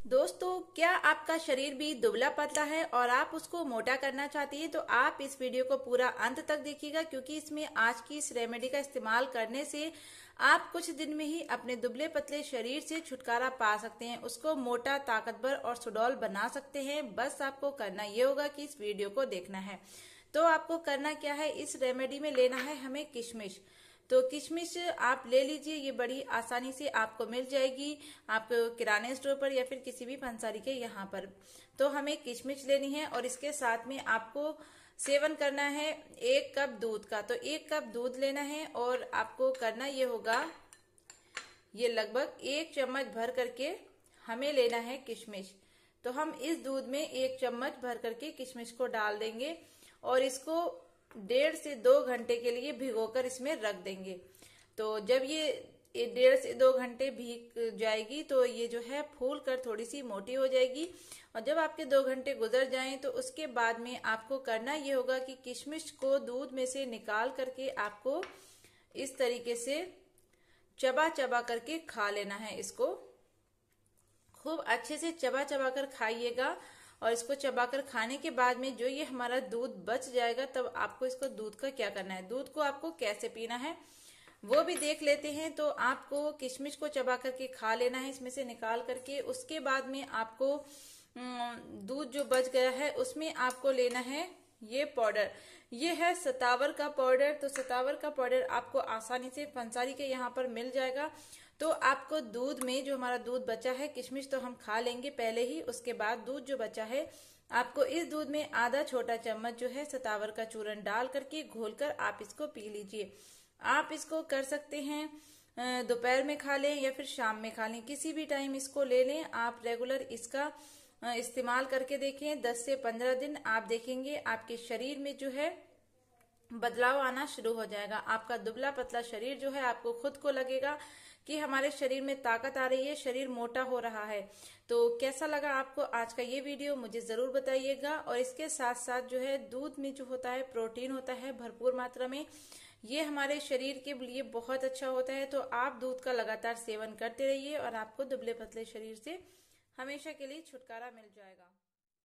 दोस्तों, क्या आपका शरीर भी दुबला पतला है और आप उसको मोटा करना चाहती हैं तो आप इस वीडियो को पूरा अंत तक देखिएगा, क्योंकि इसमें आज की इस रेमेडी का इस्तेमाल करने से आप कुछ दिन में ही अपने दुबले पतले शरीर से छुटकारा पा सकते हैं, उसको मोटा, ताकतवर और सुडौल बना सकते हैं। बस आपको करना ये होगा कि इस वीडियो को देखना है। तो आपको करना क्या है, इस रेमेडी में लेना है हमें किशमिश। तो किशमिश आप ले लीजिए, ये बड़ी आसानी से आपको मिल जाएगी आपको किराने स्टोर पर या फिर किसी भी पंसारी के यहाँ पर। तो हमें किशमिश लेनी है और इसके साथ में आपको सेवन करना है 1 कप दूध का। तो 1 कप दूध लेना है और आपको करना ये होगा, ये लगभग 1 चम्मच भर करके हमें लेना है किशमिश। तो हम इस दूध में 1 चम्मच भर करके किशमिश को डाल देंगे और इसको 1.5 से 2 घंटे के लिए भिगोकर इसमें रख देंगे। तो जब ये 1.5 से 2 घंटे भीग जाएगी तो ये जो है फूल कर थोड़ी सी मोटी हो जाएगी। और जब आपके 2 घंटे गुजर जाएं तो उसके बाद में आपको करना ये होगा कि किशमिश को दूध में से निकाल करके आपको इस तरीके से चबा चबा करके खा लेना है। इसको खूब अच्छे से चबा चबा कर खाइएगा और इसको चबाकर खाने के बाद में जो ये हमारा दूध बच जाएगा, तब आपको इसको दूध का क्या करना है, दूध को आपको कैसे पीना है वो भी देख लेते हैं। तो आपको किशमिश को चबा करके खा लेना है इसमें से निकाल करके। उसके बाद में आपको दूध जो बच गया है उसमें आपको लेना है ये पाउडर, ये है सतावर का पाउडर। तो सतावर का पाउडर आपको आसानी से पंसारी के यहाँ पर मिल जाएगा। तो आपको दूध में जो हमारा दूध बचा है, किशमिश तो हम खा लेंगे पहले ही, उसके बाद दूध जो बचा है आपको इस दूध में आधा छोटा चम्मच जो है सतावर का चूर्ण डाल करके घोलकर आप इसको पी लीजिए। आप इसको कर सकते हैं दोपहर में खा लें या फिर शाम में खा लें, किसी भी टाइम इसको ले लें। आप रेगुलर इसका इस्तेमाल करके देखें, 10 से 15 दिन आप देखेंगे आपके शरीर में जो है बदलाव आना शुरू हो जाएगा। आपका दुबला पतला शरीर जो है आपको खुद को लगेगा कि हमारे शरीर में ताकत आ रही है, शरीर मोटा हो रहा है। तो कैसा लगा आपको आज का ये वीडियो मुझे जरूर बताइएगा। और इसके साथ साथ जो है दूध में जो होता है प्रोटीन होता है भरपूर मात्रा में, ये हमारे शरीर के लिए बहुत अच्छा होता है। तो आप दूध का लगातार सेवन करते रहिए और आपको दुबले पतले शरीर से हमेशा के लिए छुटकारा मिल जाएगा।